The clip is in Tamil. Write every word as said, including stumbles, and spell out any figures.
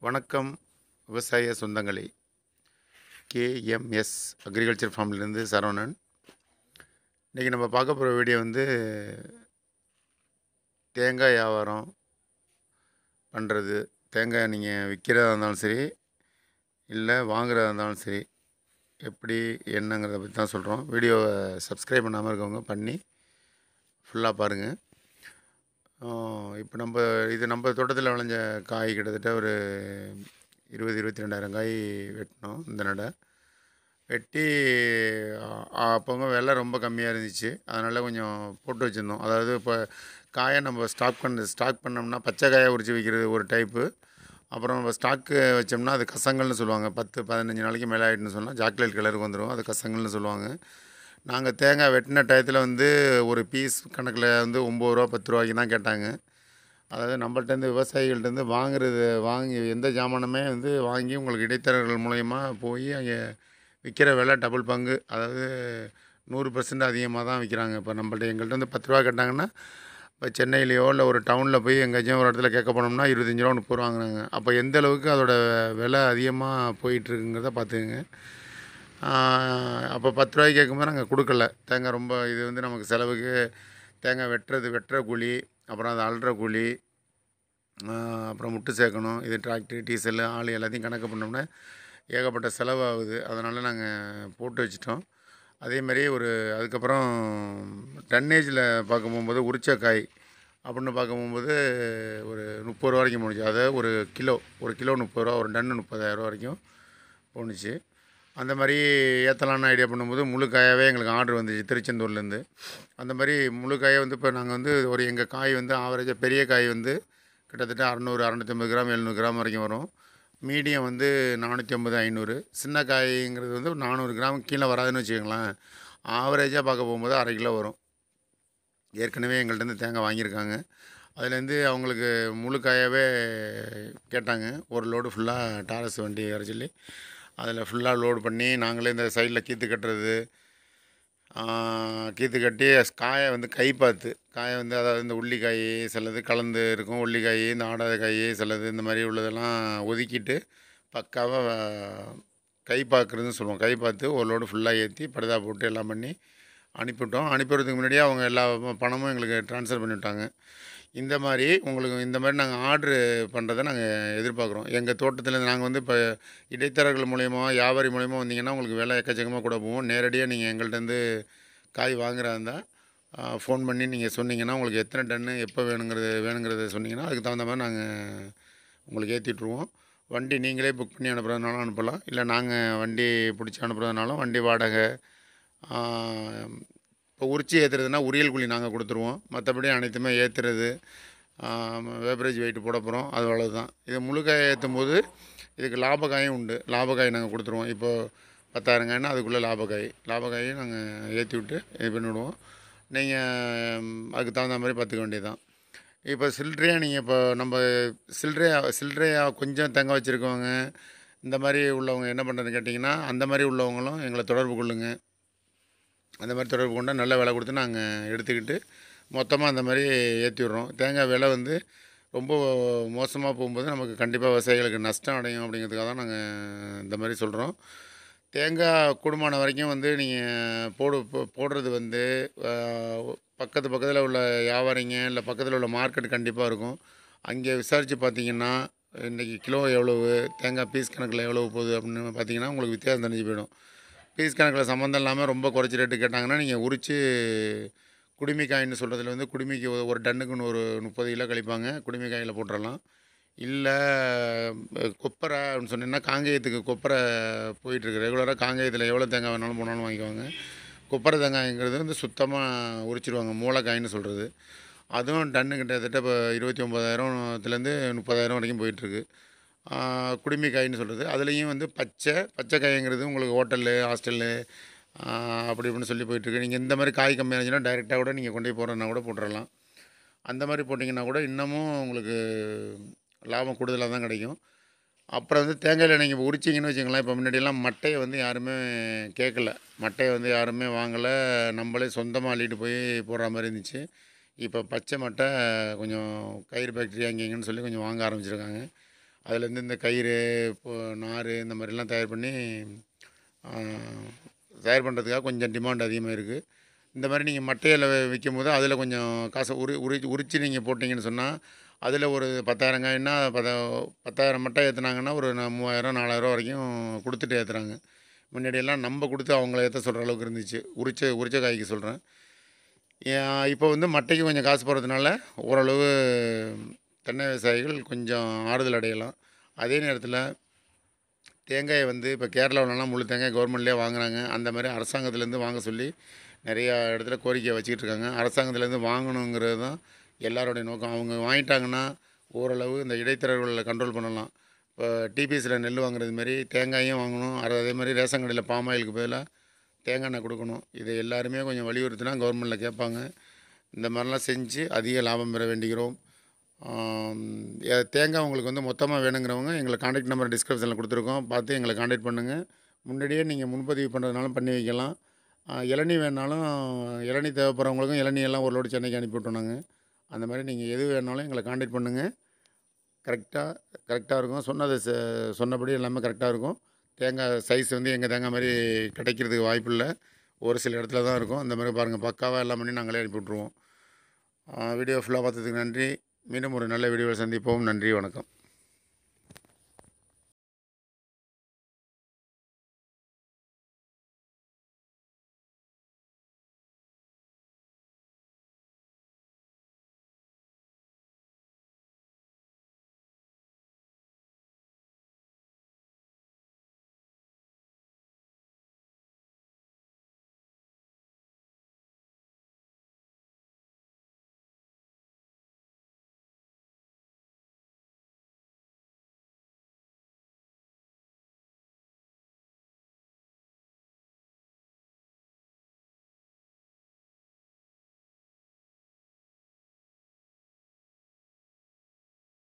வணக்கம் விவசாய சொந்தங்களே. கேஎம்எஸ் அக்ரிகல்ச்சர் ஃபார்ம்லேருந்து சரவணன். இன்றைக்கி நம்ம பார்க்க போகிற வீடியோ வந்து தேங்காய் வியாபாரம் பண்ணுறது. தேங்காய் நீங்கள் விற்கிறதா இருந்தாலும் சரி, இல்லை வாங்குறதா இருந்தாலும் சரி, எப்படி என்னங்கிறத பற்றி தான் சொல்கிறோம். வீடியோவை சப்ஸ்கிரைப் பண்ணாமல் இருக்கவங்க பண்ணி ஃபுல்லாக பாருங்கள். இப்போ நம்ம இது நம்ம தோட்டத்தில் விளைஞ்ச காய் கிட்டத்தட்ட ஒரு இருபது இருபத்தி ரெண்டாயிரம் காய் வெட்டினோம். இந்த நடை வெட்டி அப்போங்க விலை ரொம்ப கம்மியாக இருந்துச்சு. அதனால் கொஞ்சம் போட்டு வச்சுருந்தோம். அதாவது இப்போ காயை நம்ம ஸ்டாக் பண்ண ஸ்டாக் பண்ணோம்னா பச்சை காயை உரித்து வைக்கிறது ஒரு டைப்பு. அப்புறம் நம்ம ஸ்டாக்கு வச்சோம்னா அது கசங்கள்னு சொல்லுவாங்க. பத்து பதினஞ்சு நாளைக்கு மேலே ஆகிட்டுன்னு சொன்னால் சாக்லேட் கலருக்கு வந்துடும். அது கசங்கள்னு சொல்லுவாங்க. நாங்கள் தேங்காய் வெட்டின டயத்தில் வந்து ஒரு பீஸ் கணக்கில் வந்து ஒம்பது ரூபா பத்து ரூபாய்க்கு தான் கேட்டாங்க. அதாவது நம்மள்ட்டேருந்து விவசாயிகள்ட்டேருந்து வாங்குறது வாங்கி எந்த ஜாமானுமே வந்து வாங்கி உங்களுக்கு இடைத்தரகர்கள் மூலயமா போய் அங்கே விற்கிற விலை டபுள் பங்கு, அதாவது நூறு பர்சன்ட் அதிகமாக தான் விற்கிறாங்க. இப்போ நம்மள்ட்ட எங்கள்கிட்ட வந்து பத்து ரூபா கேட்டாங்கன்னா, இப்போ சென்னையிலையோ இல்லை ஒரு டவுனில் போய் எங்கேயாச்சும் ஒரு இடத்துல கேட்க போனோம்னா இருபத்தஞ்சி ரூபா முப்பது ரூபா வாங்குறாங்க. அப்போ எந்த அளவுக்கு அதோட விலை அதிகமாக போயிட்டுருக்குங்கிறத பார்த்துக்குங்க. அப்போ பத்து ரூபாய்க்கு கேட்கும்போது நாங்கள் கொடுக்கல. தேங்காய் ரொம்ப இது வந்து நமக்கு செலவுக்கு தேங்காய் வெட்டுறது வெட்டுற கூலி, அப்புறம் அதை அள்ளுற கூலி, அப்புறம் முட்டு சேர்க்கணும், இது டிராக்டரு டீசலு ஆள் எல்லாத்தையும் கணக்கு பண்ணோம்னா ஏகப்பட்ட செலவாகுது. அதனால் நாங்கள் போட்டு வச்சிட்டோம். அதேமாதிரி ஒரு அதுக்கப்புறம் டன்னேஜில் பார்க்க போகும்போது உரிச்ச காய் அப்படின்னு பார்க்க போகும்போது ஒரு முப்பது ரூபா வரைக்கும் போணுச்சு. அதாவது ஒரு கிலோ ஒரு கிலோ முப்பது ரூபா, ஒரு டன்னு முப்பதாயிரரூவா வரைக்கும் போணுச்சு. அந்த மாதிரி ஏற்றலான்னு ஐடியா பண்ணும்போது முழு காயாகவே எங்களுக்கு ஆர்டர் வந்துச்சு திருச்செந்தூர்லேருந்து. அந்த மாதிரி முழு காயை வந்து இப்போ நாங்கள் வந்து ஒரு எங்கள் காய் வந்து ஆவரேஜாக பெரிய காய் வந்து கிட்டத்தட்ட அறநூறு அறநூற்றி ஐம்பது கிராம் எழுநூறு கிராம் வரைக்கும் வரும். மீடியம் வந்து நானூற்றி ஐம்பது ஐநூறு. சின்ன காய்ங்கிறது வந்து நானூறு கிராம் கீழே வராதுன்னு வச்சுக்கோங்களேன். ஆவரேஜாக பார்க்க போகும்போது அரை கிலோ வரும். ஏற்கனவே எங்கள்கிட்டருந்து தேங்காய் வாங்கியிருக்காங்க. அதுலேருந்து அவங்களுக்கு முழு காயாகவே கேட்டாங்க. ஒரு லோடு ஃபுல்லாக டாரஸ் வண்டி வர சொல்லி அதில் ஃபுல்லாக லோடு பண்ணி நாங்களே இந்த சைடில் கீற்று கட்டுறது, கீற்று கட்டி காயை வந்து கை பார்த்து காயை வந்து அதாவது இந்த உள்ளிக்காய் சிலது கலந்து இருக்கும், உள்ளிக்காய் இந்த ஆடாத காய் சிலது இந்த மாதிரி உள்ளதெல்லாம் ஒதுக்கிட்டு பக்காவாக கை பார்க்குறதுன்னு சொல்லுவோம். கை பார்த்து ஒரு லோடு ஃபுல்லாக ஏற்றி படுதா போட்டு எல்லாம் பண்ணி அனுப்பிவிட்டோம். அனுப்பிவிடுறதுக்கு முன்னாடியே அவங்க எல்லா பணமும் எங்களுக்கு ட்ரான்ஸ்ஃபர் பண்ணிவிட்டாங்க. இந்த மாதிரி உங்களுக்கு இந்த மாதிரி நாங்கள் ஆர்ட்ரு பண்ணுறதை நாங்கள் எதிர்பார்க்குறோம். எங்கள் தோட்டத்தில் நாங்கள் வந்து இப்போ இடைத்தரகர்கள் மூலயமா வியாபாரி மூலயமா வந்தீங்கன்னா உங்களுக்கு விலை எக்கச்சக்கமாக கூட போகும். நேரடியாக நீங்கள் எங்கள்கிட்டருந்து காய் வாங்குறதா இருந்தால் ஃபோன் பண்ணி நீங்கள் சொன்னீங்கன்னா உங்களுக்கு எத்தனை டன்னு எப்போ வேணுங்கிறது வேணுங்கிறத சொன்னீங்கன்னா அதுக்கு தகுந்த மாதிரி நாங்கள் உங்களுக்கு ஏற்றிட்டுருவோம். வண்டி நீங்களே புக் பண்ணி அனுப்புகிறதுனாலும் அனுப்பலாம், இல்லை நாங்கள் வண்டி பிடிச்சி அனுப்புகிறதுனாலும் வண்டி வாடகை. இப்போ உரிச்சி ஏற்றுறதுனா உரியல் கூலி நாங்கள் கொடுத்துருவோம். மற்றபடி அனைத்துமே ஏற்றுறது வேப்ரேஜ் வெயிட்டு போட போகிறோம், அது அவ்வளோதான். இது முழுக்காயை ஏற்றும் போது இதுக்கு லாபக்காயும் உண்டு. லாபக்காய் நாங்கள் கொடுத்துருவோம். இப்போது பத்தாயிரம் காய்னா அதுக்குள்ளே லாபக்காய் லாபக்காயும் நாங்கள் ஏற்றி விட்டு இது பண்ணிவிடுவோம். நீங்கள் அதுக்கு தகுந்த மாதிரி பார்த்துக்க வேண்டியது தான். இப்போ சில்லறையாக நீங்கள் இப்போ நம்ம சில்லறையாக சில்லறையாக கொஞ்சம் தேங்காய் வச்சுருக்கவங்க இந்த மாதிரி உள்ளவங்க என்ன பண்ணுறதுன்னு கேட்டிங்கன்னா, அந்த மாதிரி உள்ளவங்களும் எங்களை தொடர்பு கொள்ளுங்க. அந்த மாதிரி தொடர்பு கொண்டால் நல்ல விலை கொடுத்து நாங்கள் எடுத்துக்கிட்டு மொத்தமாக அந்த மாதிரி ஏற்றி விட்றோம். தேங்காய் விலை வந்து ரொம்ப மோசமாக போகும்போது நமக்கு கண்டிப்பாக விவசாயிகளுக்கு நஷ்டம் அடையும். அப்படிங்கிறதுக்காக தான் நாங்கள் இந்த மாதிரி சொல்கிறோம். தேங்காய் கூடுமான வரைக்கும் வந்து நீங்கள் போடு போடுறது வந்து பக்கத்து பக்கத்தில் உள்ள வியாபாரிங்க இல்லை பக்கத்தில் உள்ள மார்க்கெட் கண்டிப்பாக இருக்கும். அங்கே விசாரித்து பார்த்தீங்கன்னா இன்றைக்கி கிலோ எவ்வளவு, தேங்காய் பீஸ் கணக்கில் எவ்வளவு போகுது அப்படின்னு பார்த்தீங்கன்னா உங்களுக்கு வித்தியாசம் தெரிஞ்சு போயிடும். பீஸ் கணக்கில் சம்மந்தம் இல்லாமல் ரொம்ப குறைச்சி ரேட்டு கேட்டாங்கன்னா நீங்கள் உரித்து குடுமி காயின்னு சொல்கிறதுல வந்து குடுமிக்கு ஒரு டன்னுக்குன்னு ஒரு முப்பது கிலோ கழிப்பாங்க, குடுமி காயில் போட்டுடலாம். இல்லை கொப்பரை அப்படின்னு சொன்னீங்கன்னா காங்கேயத்துக்கு கொப்பரை போயிட்டுருக்கு. ரெகுலராக காங்கேயத்தில் எவ்வளோ தேங்காய் வேணாலும் போனாலும் வாங்கிக்குவாங்க. கொப்பரை தேங்காய்ங்கிறது வந்து சுத்தமாக உரிச்சிடுவாங்க, மூளைக்காயின்னு சொல்கிறது. அதுவும் டன்னு கிட்டத்தட்ட இப்போ இருபத்தி ஒம்பதாயிரத்துலேருந்து முப்பதாயிரம் வரைக்கும் போயிட்டுருக்கு. குடுமி காயின்னு சொல்கிறது. அதுலேயும் வந்து பச்சை பச்சை காய்ங்கிறது உங்களுக்கு ஹோட்டலு ஹாஸ்டல்லு அப்படி இப்படின்னு சொல்லி போயிட்டுருக்கு. நீங்கள் இந்த மாதிரி காய் கம்மியாக இருந்துச்சுன்னா டைரெக்டாக கூட நீங்கள் கொண்டு போய் போடுறதுனா கூட போட்டுடலாம். அந்த மாதிரி போட்டிங்கன்னா கூட இன்னமும் உங்களுக்கு லாபம் கூடுதலாக தான் கிடைக்கும். அப்புறம் வந்து தேங்காயில் நீங்கள் இப்போ உரிச்சிங்கன்னு வச்சுங்களேன், இப்போ முன்னாடியெல்லாம் மட்டையை வந்து யாருமே கேட்கல, மட்டையை வந்து யாருமே வாங்கலை, நம்மளே சொந்தமாக அள்ளிட்டு போய் போடுற மாதிரி இருந்துச்சு. இப்போ பச்சை மட்டை கொஞ்சம் கயிறு ஃபேக்ட்ரி அங்கே இங்கேன்னு சொல்லி கொஞ்சம் வாங்க ஆரம்பிச்சிருக்காங்க. அதுலேருந்து இந்த கயிறு இப்போ நார் இந்த மாதிரிலாம் தயார் பண்ணி தயார் பண்ணுறதுக்காக கொஞ்சம் டிமாண்ட் அதிகமாக இருக்குது. இந்த மாதிரி நீங்கள் மட்டையில் விற்கும்போது அதில் கொஞ்சம் காசை உரி உரி உரித்து நீங்கள் போட்டிங்கன்னு சொன்னால் அதில் ஒரு பத்தாயிரம் காயின்னா பத பத்தாயிரம் மட்டை ஏற்றுனாங்கன்னா ஒரு ந மூவாயிரம் நாலாயிரம் வரைக்கும் கொடுத்துட்டு ஏற்றுறாங்க. முன்னாடியெல்லாம் நம்ம கொடுத்து அவங்கள ஏற்ற சொல்கிற அளவுக்கு இருந்துச்சு. உரிச்ச உரிச்ச காய்க்கு சொல்கிறேன். இப்போ வந்து மட்டைக்கு கொஞ்சம் காசு போகிறதுனால ஓரளவு தென்னை விவசாயிகள் கொஞ்சம் ஆறுதல் அடையலாம். அதே நேரத்தில் தேங்காயை வந்து இப்போ கேரளாவிலலாம் முழு தேங்காய் கவர்மெண்ட்லேயே வாங்குறாங்க. அந்த மாதிரி அரசாங்கத்துலேருந்து வாங்க சொல்லி நிறையா இடத்துல கோரிக்கை வச்சுக்கிட்டு இருக்காங்க. அரசாங்கத்துலேருந்து வாங்கணுங்கிறது தான் எல்லாரோடைய நோக்கம். அவங்க வாங்கிட்டாங்கன்னா ஓரளவு இந்த இடைத்தரகர்களை கண்ட்ரோல் பண்ணலாம். இப்போ டிபிஎஸ்சியில் நெல் வாங்குறது மாரி தேங்காயும் வாங்கணும். அது அதே மாதிரி ரேஷன் கடையில் பாம் ஆயிலுக்கு பதிலாக தேங்காய் எண்ணெய் கொடுக்கணும். இதை எல்லாருமே கொஞ்சம் வலியுறுத்தினா கவர்மெண்ட்டில் கேட்பாங்க. இந்த மாதிரிலாம் செஞ்சு அதிக லாபம் பெற வேண்டிக்கிறோம். தேங்காய் உங்களுக்கு வந்து மொத்தமாக வேணுங்கிறவங்க எங்களை கான்டாக்ட் நம்பர் டிஸ்கிரிப்ஷனில் கொடுத்துருக்கோம். பார்த்து எங்களை கான்டாக்ட் பண்ணுங்கள். முன்னாடியே நீங்கள் முன்பதிவு பண்ணுறதுனாலும் பண்ணி வைக்கலாம். இளநீ வேணுனாலும் இளநீ தேவைப்படுறவங்களுக்கும் இளநீ எல்லாம் ஒரு லோடு சென்னைக்கு அனுப்பி விட்டோம் நாங்கள். அந்த மாதிரி நீங்கள் எது வேணுனாலும் எங்களை கான்டாக்ட் பண்ணுங்கள். கரெக்டாக கரெக்டாக இருக்கும். சொன்னது ச சொன்னபடி எல்லாமே கரெக்டாக இருக்கும். தேங்காய் சைஸ் வந்து எங்கள் தேங்காய் மாதிரி கிடைக்கிறதுக்கு வாய்ப்பு இல்லை. ஒரு சில இடத்துல தான் இருக்கும். அந்த மாதிரி பாருங்கள், பக்காவாக எல்லாம் பண்ணி நாங்களே அனுப்பி விட்ருவோம். வீடியோ ஃபுல்லாக பார்த்ததுக்கு நன்றி. மீண்டும் ஒரு நல்ல வீடியோவில் சந்திப்போம். நன்றி, வணக்கம்.